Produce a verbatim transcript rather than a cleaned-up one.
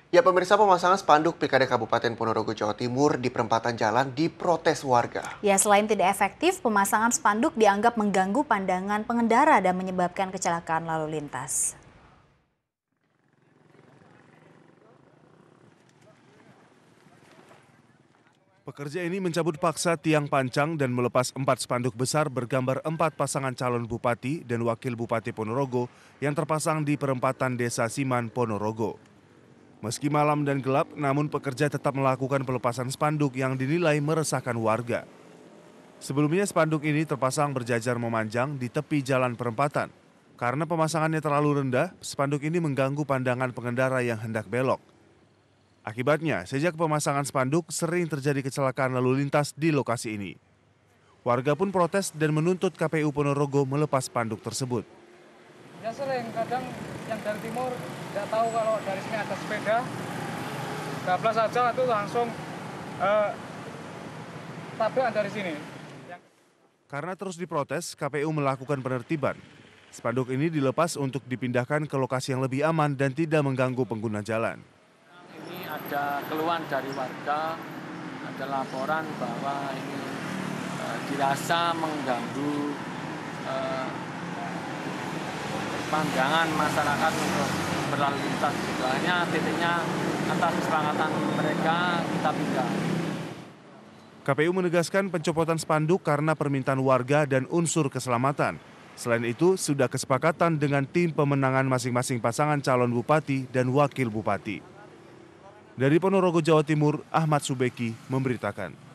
Ya pemirsa, pemasangan spanduk Pilkada Kabupaten Ponorogo, Jawa Timur di perempatan jalan diprotes warga. Ya, selain tidak efektif, pemasangan spanduk dianggap mengganggu pandangan pengendara dan menyebabkan kecelakaan lalu lintas. Pekerja ini mencabut paksa tiang pancang dan melepas empat spanduk besar bergambar empat pasangan calon bupati dan wakil bupati Ponorogo yang terpasang di perempatan Desa Siman, Ponorogo. Meski malam dan gelap, namun pekerja tetap melakukan pelepasan spanduk yang dinilai meresahkan warga. Sebelumnya spanduk ini terpasang berjajar memanjang di tepi jalan perempatan. Karena pemasangannya terlalu rendah, spanduk ini mengganggu pandangan pengendara yang hendak belok. Akibatnya, sejak pemasangan spanduk sering terjadi kecelakaan lalu lintas di lokasi ini. Warga pun protes dan menuntut K P U Ponorogo melepas spanduk tersebut. Ya sering, kadang yang dari timur nggak tahu kalau dari sini ada sepeda, bablas saja itu langsung eh, tabrakan dari sini. Karena terus diprotes, K P U melakukan penertiban. Spanduk ini dilepas untuk dipindahkan ke lokasi yang lebih aman dan tidak mengganggu pengguna jalan. Ada keluhan dari warga, ada laporan bahwa ini e, dirasa mengganggu e, pandangan masyarakat untuk berlalu lintas. Hanya titiknya atas kesepakatan mereka kita pindah. K P U menegaskan pencopotan spanduk karena permintaan warga dan unsur keselamatan. Selain itu, sudah kesepakatan dengan tim pemenangan masing-masing pasangan calon bupati dan wakil bupati. Dari Ponorogo, Jawa Timur, Ahmad Subeki memberitakan.